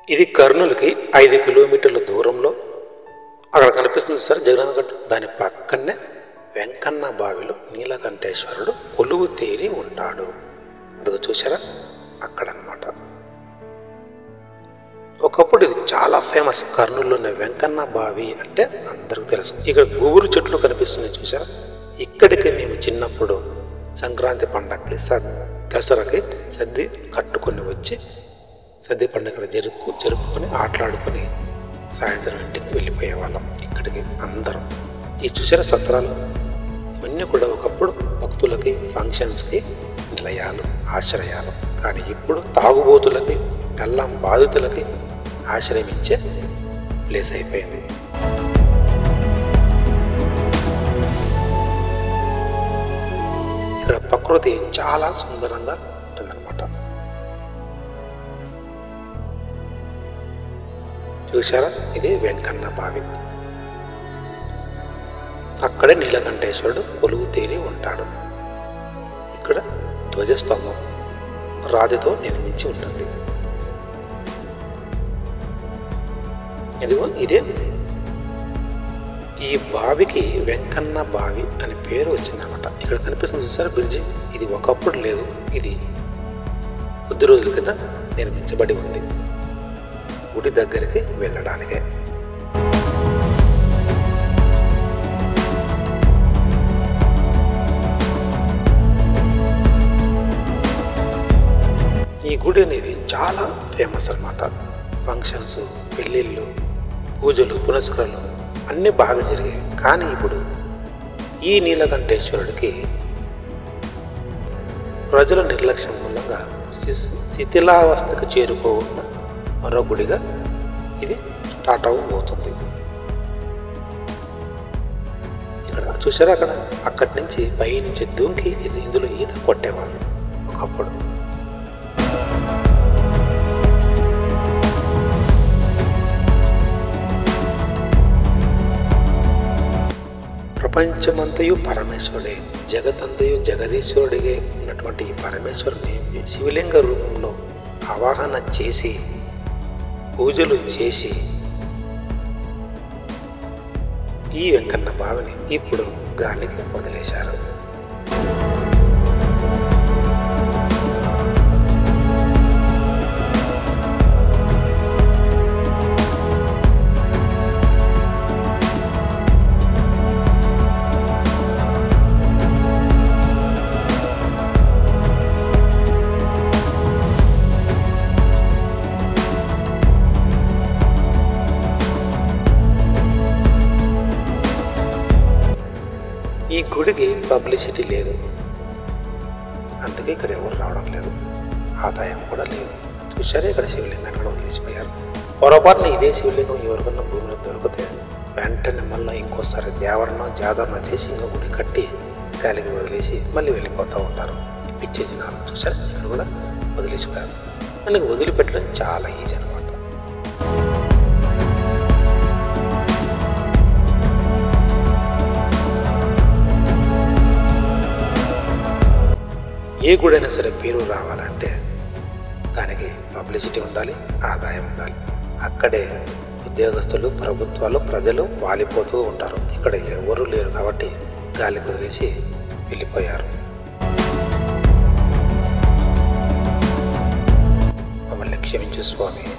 ఇది కర్నూలుకి 5 కిలోమీటర్ల దూరంలో అక్కడ కనిపిస్తుంది సార్ జగనన్న గట్టు. దాని పక్కనే వెంకన్న బావిలో నీలకంఠేశ్వరుడు కొలువు తీరి ఉంటాడు. అందుకు చూసారా అక్కడ అన్నమాట. ఒకప్పుడు ఇది చాలా ఫేమస్. కర్నూలులోనే వెంకన్న బావి అంటే అందరికీ తెలుసు. ఇక్కడ గుబురు చెట్లు కనిపిస్తున్నాయి చూసారా. ఇక్కడికి మేము చిన్నప్పుడు సంక్రాంతి పండగకి దసరాకి సద్ది కట్టుకొని వచ్చి సద్ది పండుగ జరుపుకొని ఆటలాడుకొని సాయంత్రం ఇంటికి వెళ్ళిపోయేవాళ్ళం. ఇక్కడికి అందరం ఈ చూసారా సత్రాలు ఇవన్నీ కూడా ఒకప్పుడు భక్తులకి ఫంక్షన్స్కి నిలయాలు ఆశ్రయాలు. కానీ ఇప్పుడు తాగుబోతులకి కళ్ళం బాధితులకి ఆశ్రయం ఇచ్చే ప్లేస్ అయిపోయింది. ఇక్కడ ప్రకృతి చాలా సుందరంగా ఉంటుందన్నమాట. చూసారా ఇది వెంకన్న బావి. అక్కడే నీలకంఠేశ్వరుడు కొలువు తీరి ఉంటాడు. ఇక్కడ ధ్వజస్తంభం రాతితో నిర్మించి ఉంటుంది. ఇదిగో ఇదే ఈ బావికి వెంకన్న బావి అని పేరు వచ్చిందనమాట. ఇక్కడ కనిపిస్తుంది చూసారా బ్రిడ్జి. ఇది ఒకప్పుడు లేదు, ఇది కొద్ది రోజుల క్రితం నిర్మించబడి ఉంది గుడి దగ్గరికి వెళ్ళడానికే. ఈ గుడి అనేది చాలా ఫేమస్ అన్నమాట. ఫంక్షన్స్, పెళ్ళిళ్ళు, పూజలు, పునస్కారాలు అన్నీ బాగా జరిగాయి. కానీ ఇప్పుడు ఈ నీలకంఠేశ్వరుడికి ప్రజల నిర్లక్ష్యం మూలంగా శిథిలావస్థకు చేరుకోకుండా మరో గుడిగా ఇది స్టార్ట్ అవ్వబోతుంది. ఇక్కడ చూసారా అక్కడి నుంచి పై నుంచి దూకి ఇందులో ఈత కొట్టేవాళ్ళు ఒకప్పుడు. ప్రపంచమంతయు పరమేశ్వరుడే, జగతంతయు జగదీశ్వరుడిగా ఉన్నటువంటి ఈ పరమేశ్వరుని శివలింగ రూపంలో ఆవాహన చేసి పూజలు చేసి ఈ వెంకన్న బావిని ఇప్పుడు గాలికి వదిలేశారు. ఈ గుడికి పబ్లిసిటీ లేదు, అందుకే ఇక్కడ ఎవరు రావడం లేదు, ఆదాయం కూడా లేదు. చూసారే ఇక్కడ శివలింగాన్ని కూడా వదిలేసిపోయారు. పొరపాటున ఇదే శివలింగం ఎవరికన్నా భూమిలో దొరికితే వెంటనే మళ్ళీ ఇంకోసారి దేవరణ జాదరణ చేసి ఇంకో గుడి కట్టి గాలికి వదిలేసి మళ్ళీ వెళ్ళిపోతూ ఉంటారు పిచ్చే జనాలు. చూసారా ఇక్కడ కూడా వదిలేసిపోయారు. మనకి వదిలిపెట్టడం చాలా ఈజీ అనమాట. ఏ గుడైనా సరే పేరు రావాలంటే దానికి పబ్లిసిటీ ఉండాలి, ఆదాయం ఉండాలి. అక్కడే ఉద్యోగస్తులు, ప్రభుత్వాలు, ప్రజలు వాలిపోతూ ఉంటారు. ఇక్కడ ఎవరూ లేరు కాబట్టి గాలికి వదిలేసి వెళ్ళిపోయారు. మమ్మల్ని క్షమించు స్వామి.